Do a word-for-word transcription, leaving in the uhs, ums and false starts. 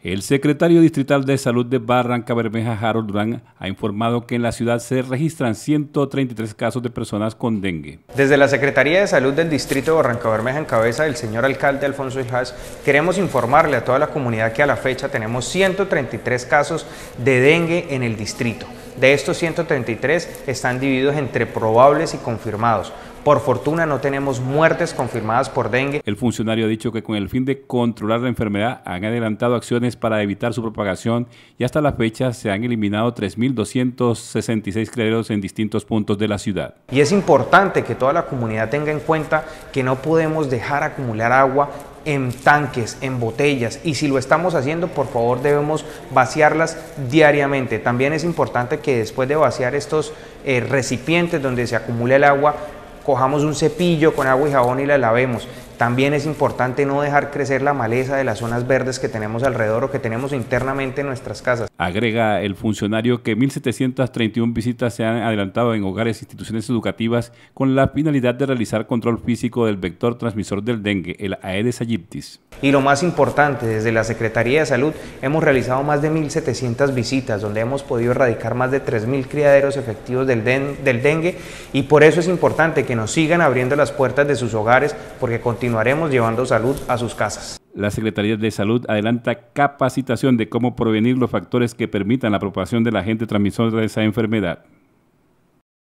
El secretario distrital de Salud de Barrancabermeja, Harold Durán, ha informado que en la ciudad se registran ciento treinta y tres casos de personas con dengue. Desde la Secretaría de Salud del Distrito de Barrancabermeja, en cabeza del señor alcalde Alfonso Ilhas, queremos informarle a toda la comunidad que a la fecha tenemos ciento treinta y tres casos de dengue en el distrito. De estos ciento treinta y tres están divididos entre probables y confirmados. Por fortuna no tenemos muertes confirmadas por dengue. El funcionario ha dicho que con el fin de controlar la enfermedad han adelantado acciones para evitar su propagación y hasta la fecha se han eliminado tres mil doscientos sesenta y seis criaderos en distintos puntos de la ciudad. Y es importante que toda la comunidad tenga en cuenta que no podemos dejar acumular agua en tanques, en botellas, y si lo estamos haciendo, por favor debemos vaciarlas diariamente. También es importante que después de vaciar estos eh, recipientes donde se acumula el agua, cojamos un cepillo con agua y jabón y la lavemos. También es importante no dejar crecer la maleza de las zonas verdes que tenemos alrededor o que tenemos internamente en nuestras casas. Agrega el funcionario que mil setecientas treinta y una visitas se han adelantado en hogares e instituciones educativas con la finalidad de realizar control físico del vector transmisor del dengue, el Aedes aegypti. Y lo más importante, desde la Secretaría de Salud hemos realizado más de mil setecientas visitas, donde hemos podido erradicar más de tres mil criaderos efectivos del, den del dengue, y por eso es importante que nos sigan abriendo las puertas de sus hogares, porque continuaremos llevando salud a sus casas. La Secretaría de Salud adelanta capacitación de cómo prevenir los factores que permitan la propagación del agente transmisor de esa enfermedad.